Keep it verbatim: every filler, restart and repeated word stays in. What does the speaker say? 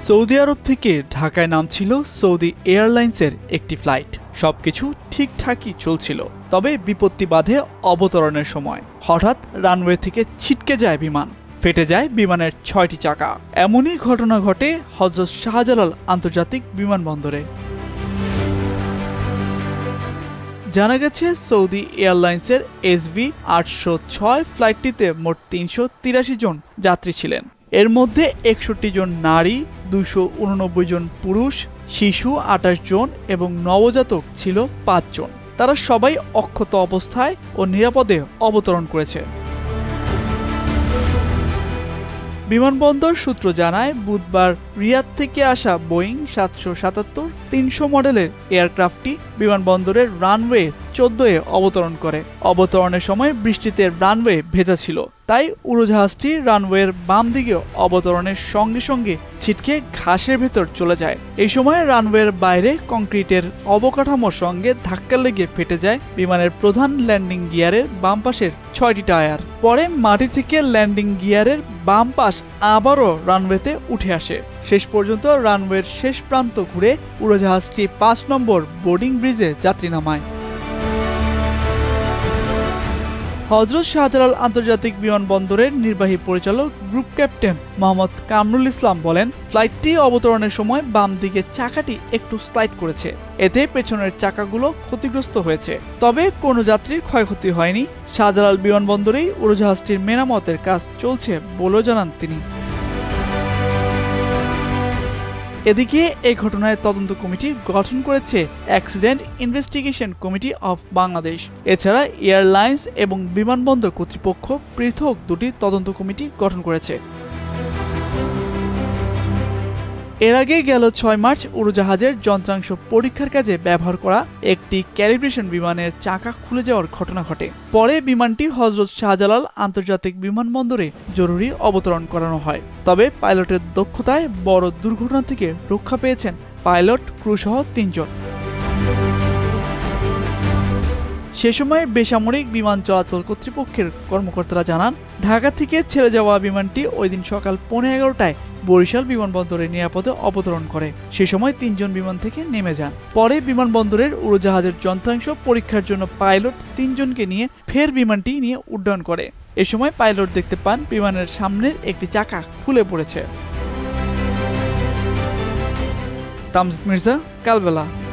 Saudi আরব থেকে ঢাকায় নামছিল Saudi এয়ারলাইন্সের একটি ফ্লাইট। সবকিছু ঠিকঠাকই চলছিল, তবে বিপত্তি বাধে অবতরণের সময়। হঠাৎ রানওয়ে থেকে ছিটকে যায় বিমান, ফেটে যায় বিমানের ছয়টি চাকা। এমনই ঘটনা ঘটে হযরত শাহজালাল আন্তর্জাতিক বিমানবন্দরে। জানা গেছে সৌদি এয়ারলাইন্সের এস ভি আটশো ছয় ফ্লাইটটিতে মোট তিনশো তিরাশি জন যাত্রী ছিলেন। এর মধ্যে একষট্টি জন নারী, দুশো উননব্বই জন পুরুষ, শিশু আটাশ জন এবং নবজাতক ছিল পাঁচ জন। তারা সবাই অক্ষত অবস্থায় ও নিরাপদে অবতরণ করেছে। বিমানবন্দর সূত্র জানায়, বুধবার রিয়াদ থেকে আসা বোয়িং সাতশো সাতাত্তর তিনশো মডেলের এয়ারক্রাফটটি বিমানবন্দরের রানওয়ে চোদ্দোয় অবতরণ করে। অবতরণের সময় বৃষ্টিতে রানওয়ে ভেজা ছিল, তাই উড়োজাহাজটি রানওয়ের বাম দিকে অবতরণের সঙ্গে সঙ্গে ছিটকে ঘাসের ভেতর চলে যায়। এই সময় রানওয়ের বাইরে কংক্রিটের অবকাঠামোর সঙ্গে ধাক্কা লেগে ফেটে যায় বিমানের প্রধান ল্যান্ডিং গিয়ারের বাম পাশের ছয়টি টায়ার। পরে মাটি থেকে ল্যান্ডিং গিয়ারের বাম পাশ আবারও রানওয়েতে উঠে আসে। শেষ পর্যন্ত রানওয়ের শেষ প্রান্ত ঘুরে উড়োজাহাজটি পাঁচ নম্বর বোর্ডিং ব্রিজে যাত্রী নামায়। হযরত শাহজালাল আন্তর্জাতিক বিমানবন্দরের নির্বাহী পরিচালক গ্রুপ ক্যাপ্টেন মোহাম্মদ কামরুল ইসলাম বলেন, ফ্লাইটটি অবতরণের সময় বাম দিকে চাকাটি একটু স্লাইড করেছে, এতে পেছনের চাকাগুলো ক্ষতিগ্রস্ত হয়েছে। তবে কোনো যাত্রীর ক্ষয়ক্ষতি হয়নি। শাহজালাল বিমানবন্দরেই উড়োজাহাজটির মেরামতের কাজ চলছে বলেও জানান তিনি। এদিকে এই ঘটনায় তদন্ত কমিটি গঠন করেছে accident investigation committee of Bangladesh. এছাড়া এয়ারলাইন্স এবং বিমানবন্দর কর্তৃপক্ষ পৃথক দুটি তদন্ত কমিটি গঠন করেছে। এর আগে গেল ছয় মার্চ উড়োজাহাজের যন্ত্রাংশ পরীক্ষার কাজে ব্যবহার করা একটি ক্যালিব্রেশন বিমানের চাকা খুলে যাওয়ার ঘটনা ঘটে। পরে বিমানটি হযরত শাহজালাল আন্তর্জাতিক বিমানবন্দরে জরুরি অবতরণ করানো হয়। তবে পাইলটের দক্ষতায় বড় দুর্ঘটনা থেকে রক্ষা পেয়েছেন পাইলট, ক্রুসহ তিনজন। সে সময় বেসামরিক বিমান চলাচল কর্তৃপক্ষের কর্মকর্তারা জানান, ঢাকা থেকে ছেড়ে যাওয়া বিমানটি ওই দিন সকাল পৌনে এগারোটায় বরিশাল বিমানবন্দরে নিরাপদে অবতরণ করে। সে সময় তিনজন বিমান থেকে নেমে যান। পরে বিমানবন্দরের উড়োজাহাজের যন্ত্রাংশ পরীক্ষার জন্য পাইলট তিনজনকে নিয়ে ফের বিমানটি নিয়ে উড্ডয়ন করে। এ সময় পাইলট দেখতে পান বিমানের সামনের একটি চাকা খুলে পড়েছে। তামজিদ মির্জা, কালবেলা।